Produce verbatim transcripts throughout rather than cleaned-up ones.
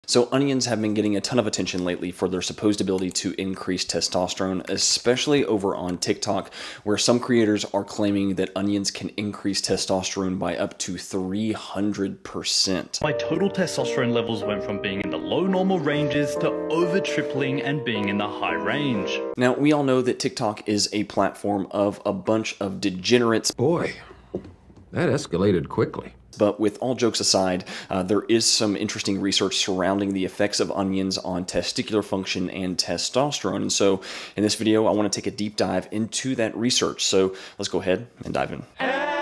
So onions have been getting a ton of attention lately for their supposed ability to increase testosterone, especially over on TikTok, where some creators are claiming that onions can increase testosterone by up to three hundred percent. My total testosterone levels went from being in the low normal ranges to over tripling and being in the high range. Now, we all know that TikTok is a platform of a bunch of degenerates. Boy, that escalated quickly. But with all jokes aside, uh, there is some interesting research surrounding the effects of onions on testicular function and testosterone. And so in this video, I want to take a deep dive into that research. So let's go ahead and dive in.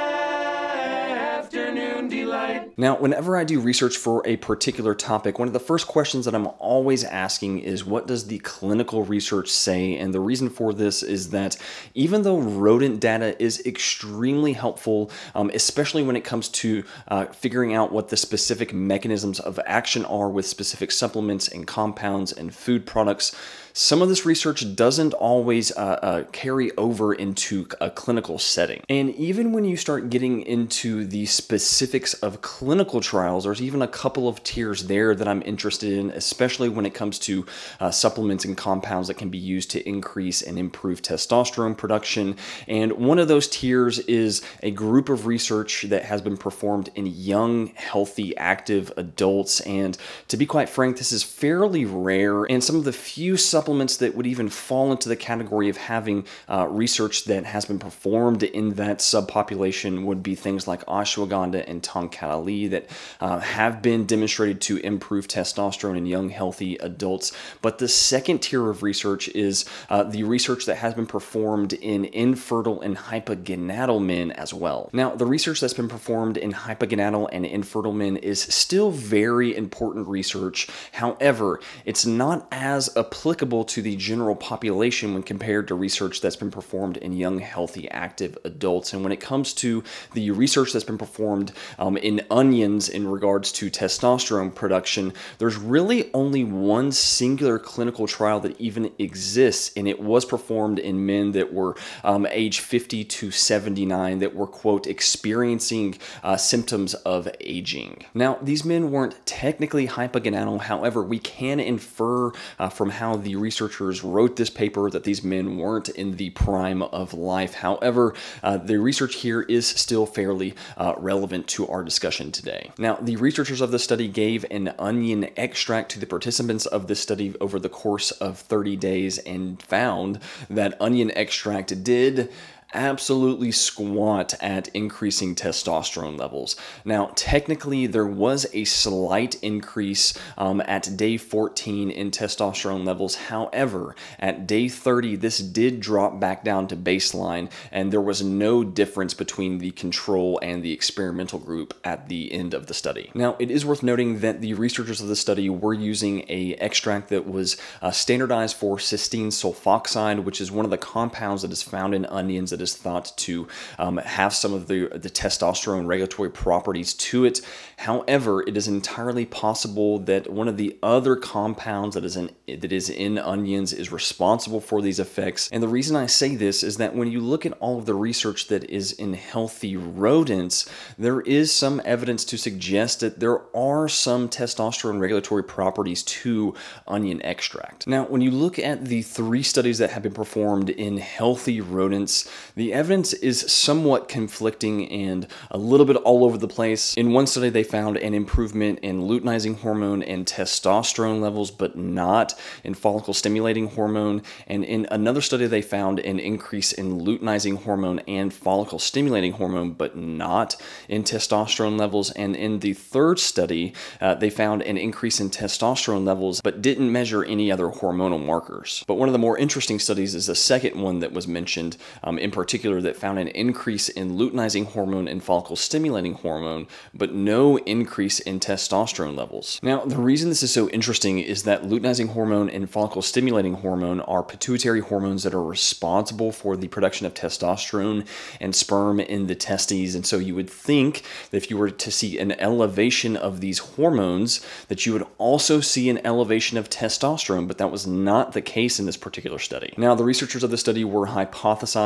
Afternoon Delight. Now, whenever I do research for a particular topic, one of the first questions that I'm always asking is, what does the clinical research say? And the reason for this is that even though rodent data is extremely helpful, um, especially when it comes to uh, figuring out what the specific mechanisms of action are with specific supplements and compounds and food products, some of this research doesn't always uh, uh, carry over into a clinical setting. And even when you start getting into the specifics of clinical trials, there's even a couple of tiers there that I'm interested in, especially when it comes to uh, supplements and compounds that can be used to increase and improve testosterone production. And one of those tiers is a group of research that has been performed in young, healthy, active adults. And to be quite frank, this is fairly rare, and some of the few supplements that would even fall into the category of having uh, research that has been performed in that subpopulation would be things like ashwagandha and tongkat that uh, have been demonstrated to improve testosterone in young, healthy adults. But the second tier of research is uh, the research that has been performed in infertile and hypogonadal men as well. Now, the research that's been performed in hypogonadal and infertile men is still very important research. However, it's not as applicable to the general population when compared to research that's been performed in young, healthy, active adults. And when it comes to the research that's been performed um, in onions in regards to testosterone production, there's really only one singular clinical trial that even exists, and it was performed in men that were um, age fifty to seventy-nine that were, quote, experiencing uh, symptoms of aging. Now, these men weren't technically hypogonadal. However, we can infer uh, from how the researchers wrote this paper that these men weren't in the prime of life. However, uh, the research here is still fairly uh, relevant to our discussion today. Now, the researchers of the study gave an onion extract to the participants of this study over the course of thirty days and found that onion extract did absolutely squat at increasing testosterone levels. Now, technically, there was a slight increase um, at day fourteen in testosterone levels. However, at day thirty, this did drop back down to baseline, and there was no difference between the control and the experimental group at the end of the study. Now, it is worth noting that the researchers of the study were using a extract that was uh, standardized for cysteine sulfoxide, which is one of the compounds that is found in onions that is thought to um, have some of the, the testosterone regulatory properties to it. However, it is entirely possible that one of the other compounds that is in that is in onions is responsible for these effects. And the reason I say this is that when you look at all of the research that is in healthy rodents, there is some evidence to suggest that there are some testosterone regulatory properties to onion extract. Now, when you look at the three studies that have been performed in healthy rodents, the evidence is somewhat conflicting and a little bit all over the place. In one study, they found an improvement in luteinizing hormone and testosterone levels, but not in follicle stimulating hormone. And in another study, they found an increase in luteinizing hormone and follicle stimulating hormone, but not in testosterone levels. And in the third study, uh, they found an increase in testosterone levels, but didn't measure any other hormonal markers. But one of the more interesting studies is the second one that was mentioned um, in particular, that found an increase in luteinizing hormone and follicle stimulating hormone, but no increase in testosterone levels. Now, the reason this is so interesting is that luteinizing hormone and follicle stimulating hormone are pituitary hormones that are responsible for the production of testosterone and sperm in the testes. And so you would think that if you were to see an elevation of these hormones, that you would also see an elevation of testosterone, but that was not the case in this particular study. Now, the researchers of the study were hypothesizing this is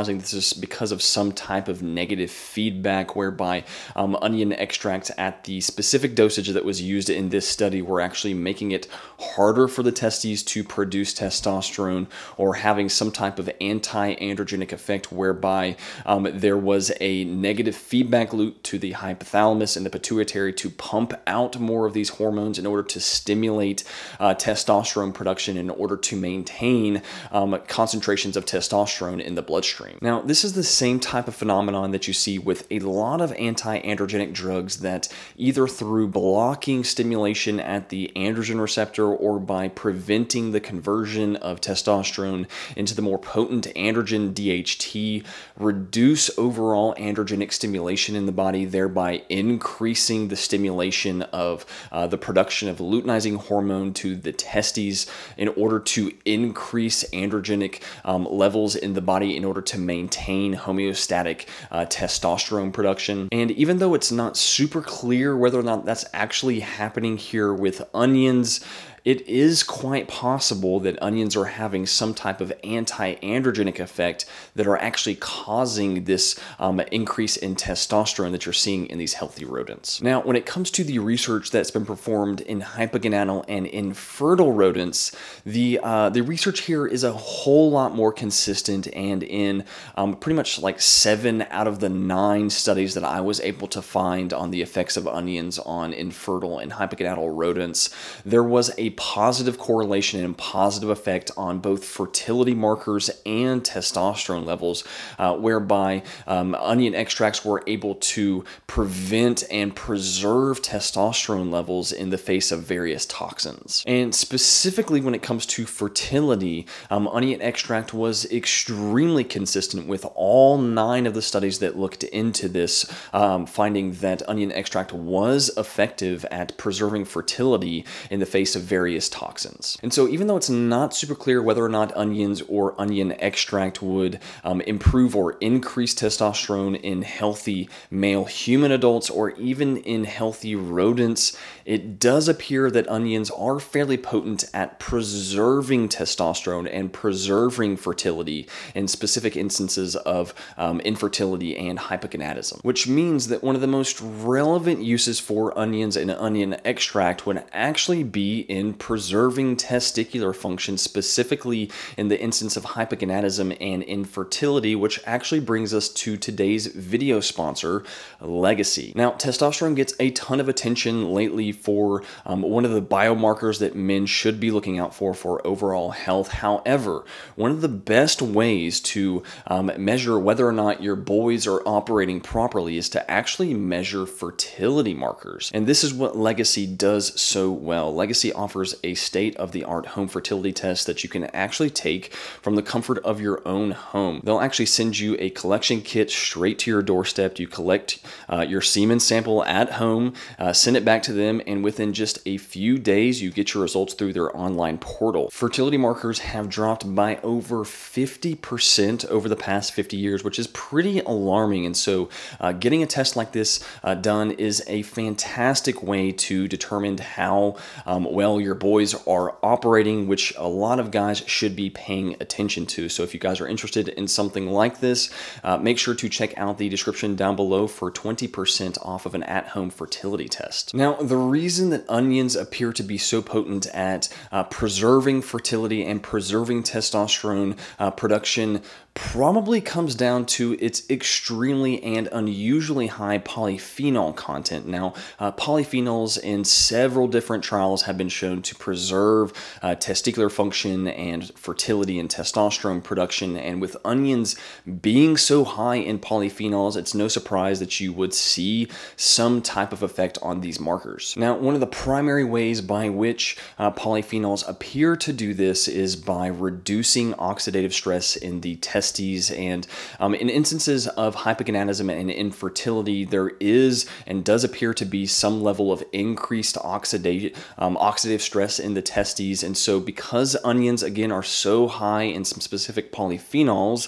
was because of some type of negative feedback whereby um, onion extracts at the specific dosage that was used in this study were actually making it harder for the testes to produce testosterone, or having some type of anti-androgenic effect whereby um, there was a negative feedback loop to the hypothalamus and the pituitary to pump out more of these hormones in order to stimulate uh, testosterone production in order to maintain um, concentrations of testosterone in the bloodstream. Now, this is the same type of phenomenon that you see with a lot of anti-androgenic drugs that either through blocking stimulation at the androgen receptor or by preventing the conversion of testosterone into the more potent androgen D H T reduce overall androgenic stimulation in the body, thereby increasing the stimulation of uh, the production of luteinizing hormone to the testes in order to increase androgenic um, levels in the body in order to maintain homeostatic uh, testosterone production. And even though it's not super clear whether or not that's actually happening here with onions, it is quite possible that onions are having some type of anti-androgenic effect that are actually causing this um, increase in testosterone that you're seeing in these healthy rodents. Now, when it comes to the research that's been performed in hypogonadal and infertile rodents, the uh, the research here is a whole lot more consistent, and in um, pretty much like seven out of the nine studies that I was able to find on the effects of onions on infertile and hypogonadal rodents, there was a positive correlation and positive effect on both fertility markers and testosterone levels, uh, whereby um, onion extracts were able to prevent and preserve testosterone levels in the face of various toxins. And specifically when it comes to fertility, um, onion extract was extremely consistent with all nine of the studies that looked into this, um, finding that onion extract was effective at preserving fertility in the face of various various toxins. And so even though it's not super clear whether or not onions or onion extract would um, improve or increase testosterone in healthy male human adults or even in healthy rodents, it does appear that onions are fairly potent at preserving testosterone and preserving fertility in specific instances of um, infertility and hypogonadism, which means that one of the most relevant uses for onions and onion extract would actually be in preserving testicular function, specifically in the instance of hypogonadism and infertility, which actually brings us to today's video sponsor, Legacy. Now, testosterone gets a ton of attention lately for um, one of the biomarkers that men should be looking out for for overall health. However, one of the best ways to um, measure whether or not your boys are operating properly is to actually measure fertility markers. And this is what Legacy does so well. Legacy offers a state-of-the-art home fertility test that you can actually take from the comfort of your own home. They'll actually send you a collection kit straight to your doorstep. You collect uh, your semen sample at home, uh, send it back to them, and within just a few days, you get your results through their online portal. Fertility markers have dropped by over fifty percent over the past fifty years, which is pretty alarming. And so uh, getting a test like this uh, done is a fantastic way to determine how um, well your boys are operating, which a lot of guys should be paying attention to. So if you guys are interested in something like this, uh, make sure to check out the description down below for twenty percent off of an at-home fertility test. Now, the reason that onions appear to be so potent at uh, preserving fertility and preserving testosterone uh, production probably comes down to its extremely and unusually high polyphenol content. Now, uh, polyphenols in several different trials have been shown to preserve uh, testicular function and fertility and testosterone production, and with onions being so high in polyphenols, it's no surprise that you would see some type of effect on these markers. Now, one of the primary ways by which uh, polyphenols appear to do this is by reducing oxidative stress in the testes. And um, in instances of hypogonadism and infertility, there is and does appear to be some level of increased oxidative, um, oxidative stress in the testes. And so because onions, again, are so high in some specific polyphenols,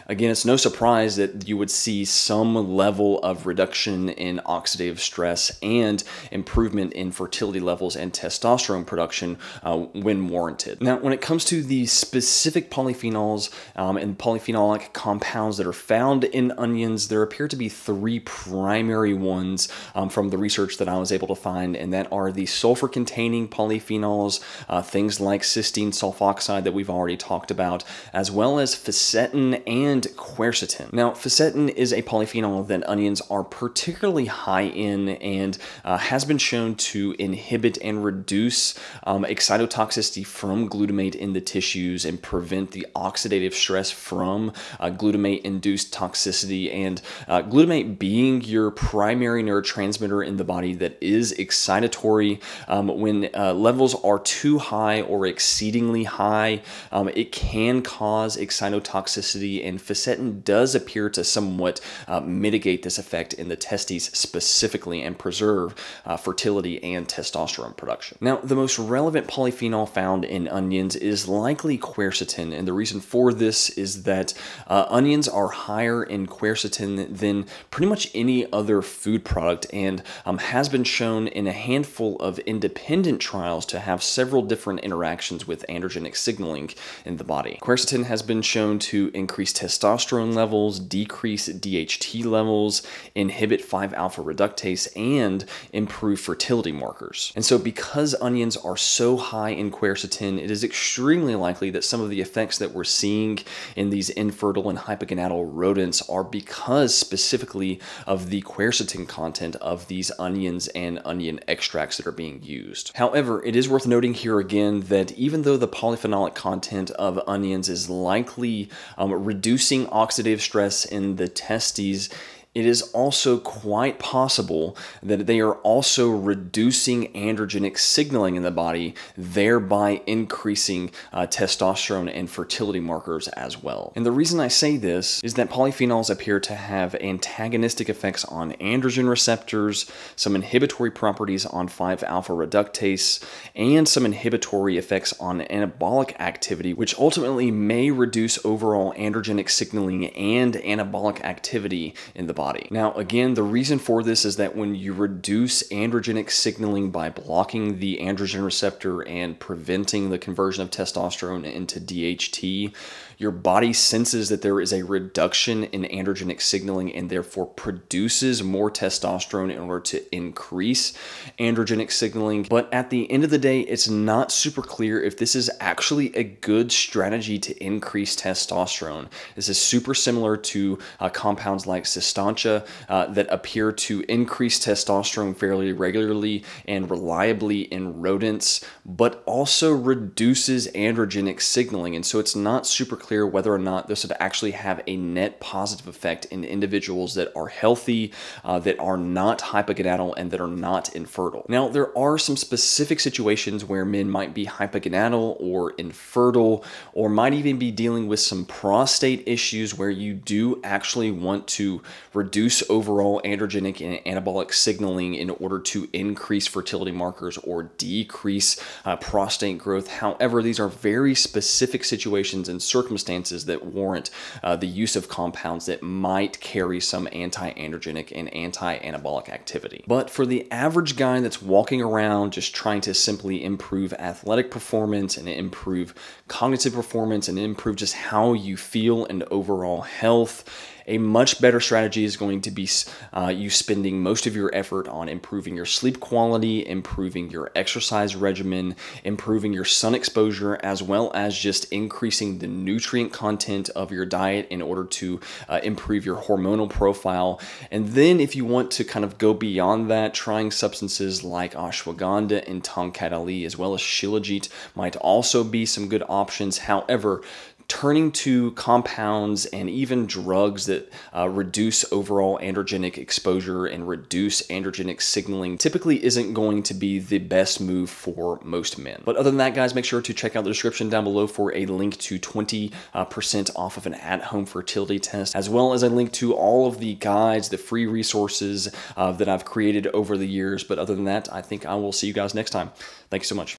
Again, it's no surprise that you would see some level of reduction in oxidative stress and improvement in fertility levels and testosterone production uh, when warranted. Now, when it comes to the specific polyphenols um, and polyphenolic compounds that are found in onions, there appear to be three primary ones um, from the research that I was able to find, and that are the sulfur-containing polyphenols, uh, things like cysteine sulfoxide that we've already talked about, as well as fisetin and quercetin. Now, fisetin is a polyphenol that onions are particularly high in and uh, has been shown to inhibit and reduce um, excitotoxicity from glutamate in the tissues and prevent the oxidative stress from uh, glutamate-induced toxicity. And uh, glutamate being your primary neurotransmitter in the body that is excitatory, um, when uh, levels are too high or exceedingly high, um, it can cause excitotoxicity, and fisetin does appear to somewhat uh, mitigate this effect in the testes specifically and preserve uh, fertility and testosterone production. Now, the most relevant polyphenol found in onions is likely quercetin, and the reason for this is that uh, onions are higher in quercetin than pretty much any other food product, and um, has been shown in a handful of independent trials to have several different interactions with androgenic signaling in the body. Quercetin has been shown to increase testosterone levels, decrease D H T levels, inhibit five alpha reductase, and improve fertility markers. And so because onions are so high in quercetin, it is extremely likely that some of the effects that we're seeing in these infertile and hypogonadal rodents are because specifically of the quercetin content of these onions and onion extracts that are being used. However, it is worth noting here again that even though the polyphenolic content of onions is likely um, reducing oxidative stress in the testes, it is also quite possible that they are also reducing androgenic signaling in the body, thereby increasing uh, testosterone and fertility markers as well. And the reason I say this is that polyphenols appear to have antagonistic effects on androgen receptors, some inhibitory properties on five alpha reductase, and some inhibitory effects on anabolic activity, which ultimately may reduce overall androgenic signaling and anabolic activity in the body. Body. Now, again, the reason for this is that when you reduce androgenic signaling by blocking the androgen receptor and preventing the conversion of testosterone into D H T, your body senses that there is a reduction in androgenic signaling and therefore produces more testosterone in order to increase androgenic signaling. But at the end of the day, it's not super clear if this is actually a good strategy to increase testosterone. This is super similar to uh, compounds like cystantia uh, that appear to increase testosterone fairly regularly and reliably in rodents, but also reduces androgenic signaling. And so it's not super clear whether or not this would actually have a net positive effect in individuals that are healthy, uh, that are not hypogonadal, and that are not infertile. Now, there are some specific situations where men might be hypogonadal or infertile, or might even be dealing with some prostate issues where you do actually want to reduce overall androgenic and anabolic signaling in order to increase fertility markers or decrease uh, prostate growth. However, these are very specific situations and circumstances circumstances that warrant uh, the use of compounds that might carry some anti-androgenic and anti-anabolic activity. But for the average guy that's walking around just trying to simply improve athletic performance and improve cognitive performance and improve just how you feel and overall health, a much better strategy is going to be uh, you spending most of your effort on improving your sleep quality, improving your exercise regimen, improving your sun exposure, as well as just increasing the nutrient content of your diet in order to uh, improve your hormonal profile. And then if you want to kind of go beyond that, trying substances like ashwagandha and tongkat as well as shilajit might also be some good options. However, turning to compounds and even drugs that uh, reduce overall androgenic exposure and reduce androgenic signaling typically isn't going to be the best move for most men. But other than that, guys, make sure to check out the description down below for a link to twenty percent off of an at-home fertility test, as well as a link to all of the guides, the free resources uh, that I've created over the years. But other than that, I think I will see you guys next time. Thank you so much.